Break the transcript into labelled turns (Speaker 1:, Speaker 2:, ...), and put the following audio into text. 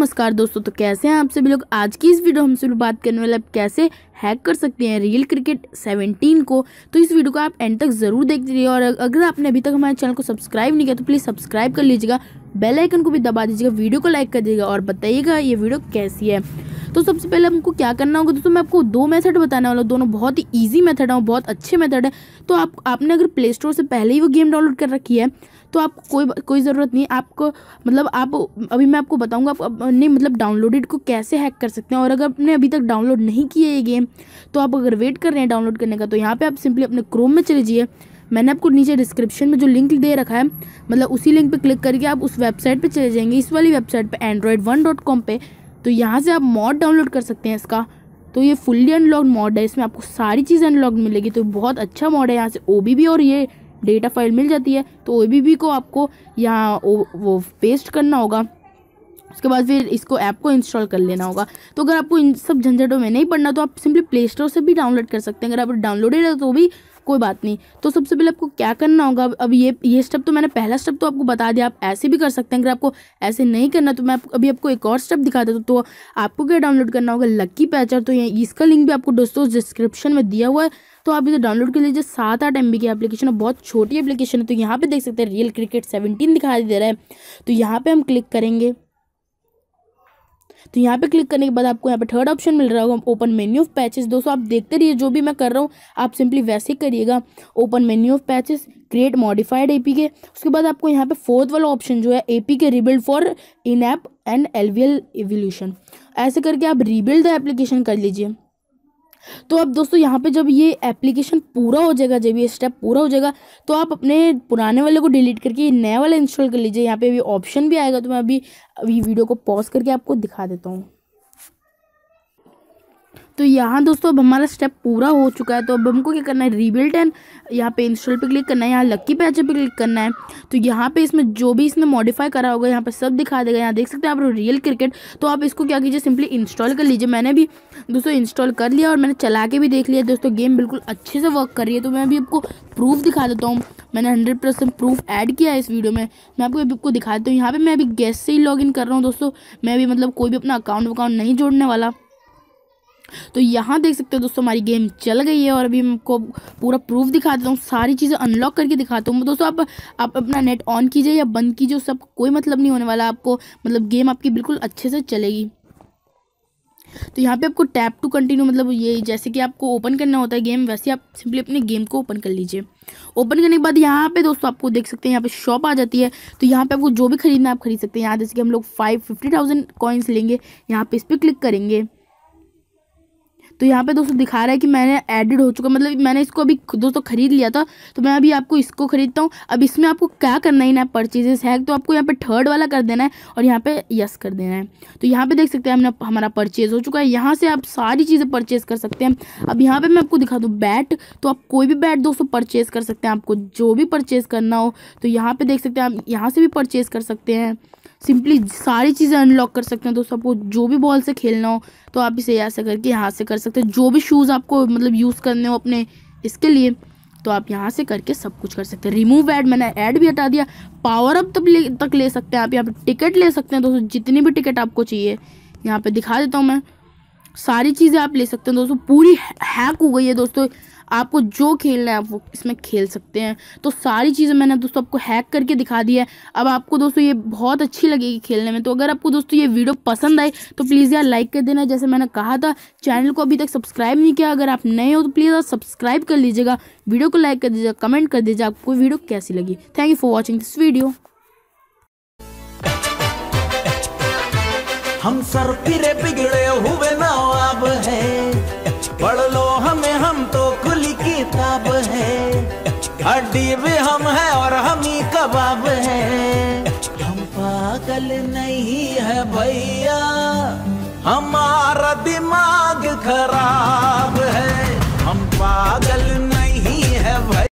Speaker 1: नमस्कार दोस्तों, तो कैसे हैं आप सभी लोग। आज की इस वीडियो हम सभी बात करने वाले आप कैसे हैक कर सकते हैं रियल क्रिकेट 17 को। तो इस वीडियो को आप एंड तक ज़रूर देखते रहिए और अगर आपने अभी तक हमारे चैनल को सब्सक्राइब नहीं किया तो प्लीज़ सब्सक्राइब कर लीजिएगा, बेल आइकन को भी दबा दीजिएगा, वीडियो को लाइक कर दीजिएगा और बताइएगा ये वीडियो कैसी है। तो सबसे पहले हमको क्या करना होगा दोस्तों, मैं आपको दो मेथड बताने वाला हूँ, दोनों बहुत ही ईजी मेथड है और बहुत अच्छे मेथड है। तो आपने अगर प्ले स्टोर से पहले ही वो गेम डाउनलोड कर रखी है तो आपको कोई ज़रूरत नहीं आपको, मतलब आप अभी मैं आपको बताऊंगा आप अपने डाउनलोडेड को कैसे हैक कर सकते हैं। और अगर आपने अभी तक डाउनलोड नहीं किया ये गेम तो आप अगर वेट कर रहे हैं डाउनलोड करने का तो यहाँ पे आप सिंपली अपने क्रोम में चले जाइए। मैंने आपको नीचे डिस्क्रिप्शन में जो लिंक दे रखा है उसी लिंक पे क्लिक करके आप उस वेबसाइट पे चले जाएंगे, इस वाली वेबसाइट पे android1.com पे। तो यहाँ से आप मॉड डाउनलोड कर सकते हैं इसका। तो ये फुल्ली अनलॉक्ड मॉड है, इसमें आपको सारी चीज़ें अनलॉक्ड मिलेगी। तो बहुत अच्छा मॉड है, यहाँ से OBB और ये डेटा फाइल मिल जाती है। तो OBB को आपको यहाँ वो पेस्ट करना होगा, उसके बाद फिर इसको ऐप को इंस्टॉल कर लेना होगा। तो अगर आपको इन सब झंझटों में नहीं पड़ना तो आप सिंपली प्ले स्टोर से भी डाउनलोड कर सकते हैं। अगर आप डाउनलोडेड है तो भी कोई बात नहीं। तो सबसे पहले आपको क्या करना होगा, अब ये स्टेप तो मैंने पहला स्टेप तो आपको बता दिया, आप ऐसे भी कर सकते हैं। अगर आपको ऐसे नहीं करना तो मैं अभी आपको एक और स्टेप दिखा देता हूँ। तो आपको क्या डाउनलोड करना होगा, लक्की पैचर। तो ये इसका लिंक भी आपको दोस्तों डिस्क्रिप्शन में दिया हुआ है, तो आप इसे डाउनलोड कर लीजिए। 7-8 MB की एप्लीकेशन है, बहुत छोटी एप्लीकेशन है। तो यहाँ पे देख सकते हैं रियल क्रिकेट 17 दिखाई दे रहा है। तो यहाँ पे हम क्लिक करेंगे। तो यहाँ पे क्लिक करने के बाद आपको यहाँ पे थर्ड ऑप्शन मिल रहा होगा, ओपन मेन्यू ऑफ पैचेस। दोस्तों आप देखते रहिए, जो भी मैं कर रहा हूँ आप सिंपली वैसे ही करिएगा। Open menu of patches, create modified APK। उसके बाद आपको यहाँ पे फोर्थ वाला ऑप्शन जो है APK rebuild for in app and LVL evolution, ऐसे करके आप रीबिल्ड द एप्लीकेशन कर लीजिए। तो अब दोस्तों यहाँ पे जब ये एप्लीकेशन पूरा हो जाएगा, जब ये स्टेप पूरा हो जाएगा तो आप अपने पुराने वाले को डिलीट करके ये नया वाला इंस्टॉल कर लीजिए। यहाँ पे अभी ऑप्शन भी आएगा, तो मैं अभी वीडियो को पॉज करके आपको दिखा देता हूँ। तो यहाँ दोस्तों अब हमारा स्टेप पूरा हो चुका है। तो अब हमको क्या करना है, रीबिल्ड एंड यहाँ पे इंस्टॉल पे क्लिक करना है, यहाँ लक्की पैचर पे क्लिक करना है। तो यहाँ पे इसमें जो भी इसने मॉडिफाई करा होगा यहाँ पे सब दिखा देगा। यहाँ देख सकते हैं आप रियल क्रिकेट। तो आप इसको क्या कीजिए, सिंपली इंस्टॉल कर लीजिए। मैंने भी दोस्तों इंस्टॉल कर लिया और मैंने चला के भी देख लिया दोस्तों, गेम बिल्कुल अच्छे से वर्क कर रही है। तो मैं अभी आपको प्रूफ दिखा देता हूँ, मैंने 100% प्रूफ ऐड किया है इस वीडियो में। मैं आपको दिखा देता हूँ। यहाँ पर मैं अभी गेस्ट से ही लॉग इन कर रहा हूँ दोस्तों, मैं भी कोई भी अपना अकाउंट नहीं जोड़ने वाला। तो यहाँ देख सकते हो दोस्तों हमारी गेम चल गई है और अभी हमको पूरा प्रूफ दिखा देता हूँ, सारी चीज़ें अनलॉक करके दिखाता हूँ। दोस्तों आप अपना नेट ऑन कीजिए या बंद कीजिए, सब कोई मतलब नहीं होने वाला आपको, गेम आपकी बिल्कुल अच्छे से चलेगी। तो यहाँ पे आपको टैप टू कंटिन्यू, ये जैसे कि आपको ओपन करना होता है गेम, वैसे आप सिंपली अपने गेम को ओपन कर लीजिए। ओपन करने के बाद यहाँ पे दोस्तों आपको देख सकते हैं यहाँ पे शॉप आ जाती है। तो यहाँ पे आपको जो भी खरीदना है आप खरीद सकते हैं। यहाँ जैसे कि हम लोग 50,000 कॉइन्स लेंगे, यहाँ पे इस पर क्लिक करेंगे। तो यहाँ पे दोस्तों दिखा रहा है कि मैंने एडिड हो चुका, मैंने इसको अभी दोस्तों खरीद लिया था। तो मैं अभी आपको इसको खरीदता हूँ। अब इसमें आपको क्या करना है ना, परचेजेस है, तो आपको यहाँ पे थर्ड वाला कर देना है और यहाँ पे यस कर देना है। तो यहाँ पे देख सकते हैं हमारा परचेज हो चुका है। यहाँ से आप सारी चीज़ें परचेज कर सकते हैं। अब यहाँ पे मैं आपको दिखा दूँ बैट, तो आप कोई भी बैट दोस्तों परचेज कर सकते हैं, आपको जो भी परचेज करना हो। तो यहाँ पे देख सकते हैं आप यहाँ से भी परचेज कर सकते हैं, सिंपली सारी चीज़ें अनलॉक कर सकते हैं। दोस्तों आपको जो भी बॉल से खेलना हो तो आप इसे ऐसे करके यहाँ से कर सकते हैं। जो भी शूज़ आपको यूज़ करने हो अपने इसके लिए तो आप यहाँ से करके सब कुछ कर सकते हैं। रिमूव ऐड, मैंने ऐड भी हटा दिया। पावर अप तक ले सकते हैं आप, यहाँ पे टिकट ले सकते हैं दोस्तों, जितनी भी टिकट आपको चाहिए यहाँ पे दिखा देता हूँ मैं, सारी चीज़ें आप ले सकते हैं दोस्तों। पूरी हैक हो गई है दोस्तों, आपको जो खेलना है आप वो इसमें खेल सकते हैं। तो सारी चीज़ें मैंने दोस्तों आपको हैक करके दिखा दी है। अब आपको दोस्तों ये बहुत अच्छी लगेगी खेलने में। तो अगर आपको दोस्तों ये वीडियो पसंद आए तो प्लीज़ यार लाइक कर देना। जैसे मैंने कहा था, चैनल को अभी तक सब्सक्राइब नहीं किया, अगर आप नए हो तो प्लीज़ सब्सक्राइब कर लीजिएगा, वीडियो को लाइक कर दीजिएगा, कमेंट कर दीजिएगा आपको वीडियो कैसी लगी। Thank you for watching this video.
Speaker 2: हम सर फिरे बिगड़े हुए नवाब हैं, पढ़ लो हमें, हम तो खुली किताब है। हड्डी भी हम है और हम ही कबाब है। हम पागल नहीं है भैया, हमारा दिमाग खराब है। हम पागल नहीं है भैया।